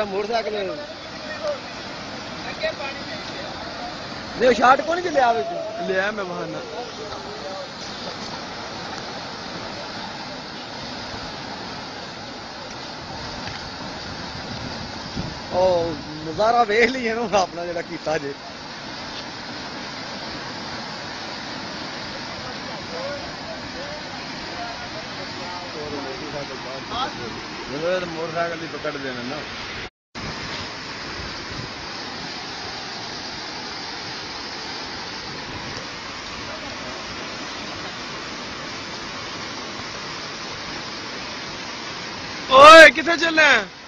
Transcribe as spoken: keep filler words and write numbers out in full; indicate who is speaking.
Speaker 1: Motorcycle नहीं short को नहीं लिया लिया मैं बहाना नजारा वेख लीए अपना जो किया जे मोटरसाइकिल ही पकड़ देना ना ओए किथे चले हैं?